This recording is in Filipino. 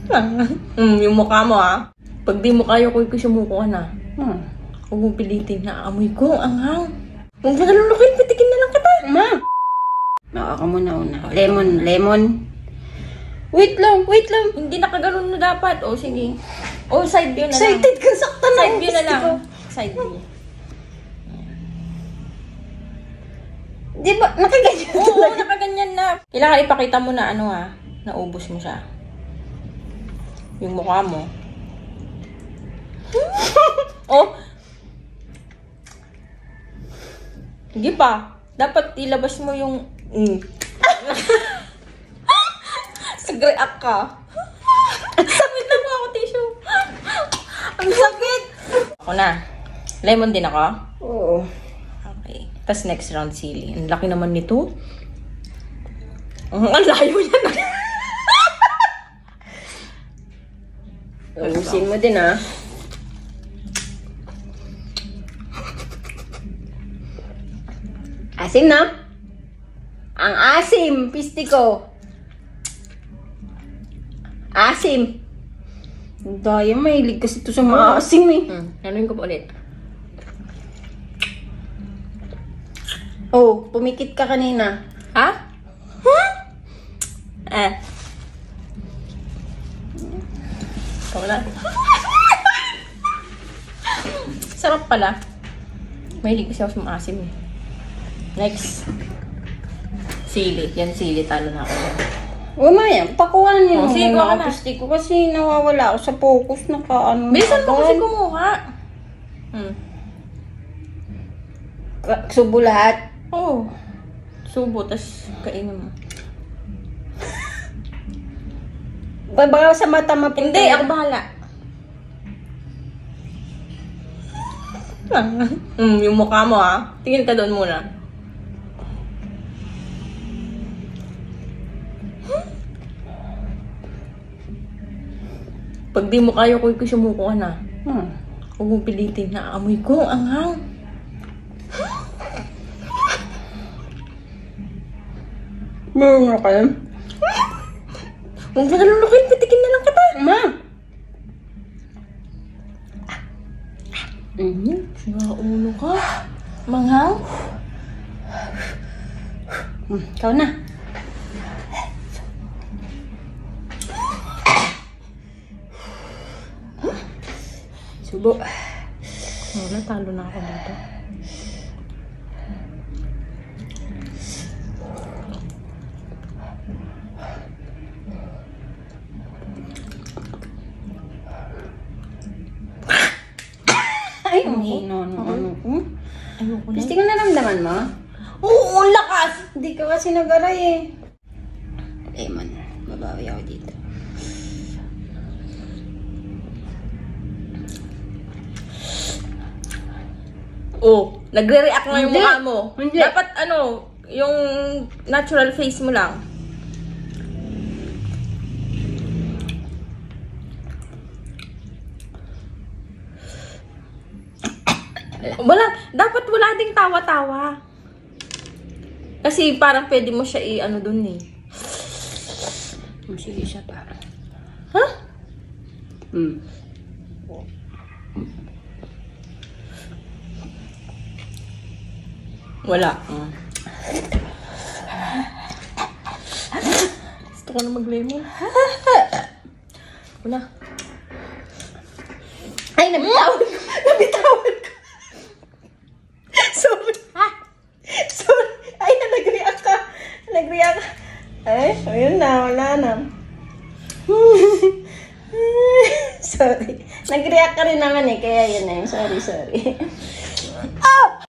Yung mukha mo Pag di mo kaya ko sumuko ka na. Huwag mong pilitin na amoy ko, anghang. Huwag mo nalulukin, pitikin na lang kita. Ma! Baka ka muna una. Lemon. Wait lang. Hindi nakaganon na dapat. O, sige. O, side view na lang. Excited ka, sakta na. Side view na lang. Side view. Di ba, nakaganyan Oo, talaga. nakaganyan na. Kailangan ipakita mo na naubos mo siya. Yung mukha mo. Oh. Hindi pa. Dapat ilabas mo yung... Sagreak ka. Sakit na po ako, tissue. Ang sakit. Ako na. Lemon din ako? Oo. Okay. Tapos next round, sili. Ang laki naman nito. Ang layo niya na. Ubusin mo din Asim na? Ang asim, pisti ko. Asim. Daya, mahilig kasi ito sa maasim Anuin ko pa ulit. Oh, pumikit ka kanina. Ha? Ikaw na. Sarap pala. Mahilig kasi ako sa maasim Next. Sili. Yan sili. Talo na ako. Maya, pakuha niyo sige, kuha na. pisti ko kasi nawawala ako sa focus na Bilisan mo kasi kumuha. Subo lahat. Oo. Subo, tas kainin mo. Baka sa mata mapunta. Hindi, ako bahala. Yung mukha mo Tingin ka doon muna. Pag di mo kaya ko sumuko ka na. Huwag mong pilitin na amoy ko, anghang. Meron na kayo? Huwag mo nalulukin, pitikin na lang kita. Ma! Sinaulo ka. Manghang. Ikaw na. Subo. Wala, talo na ako dito. Ay, ano. Ayoko na. Gusto ko naramdaman mo? Oo, lakas! Hindi ka kasi nag-aray Lemon. Babawi ako dito. Oh, nagre-react nga yung Hindi. mukha mo. Hindi. Dapat yung natural face mo lang. Dapat wala ding tawa-tawa. Kasi parang pwede mo siya dun Sige siya pa. Ha? Wala. Gusto ko na mag-lemon. Wala. Ay, nabitawan ko. Sorry. Sorry. Ay, nag-react ka. Ay, ayun na. Wala na. Sorry. Nag-react ka rin naman kaya yun na yun. Sorry.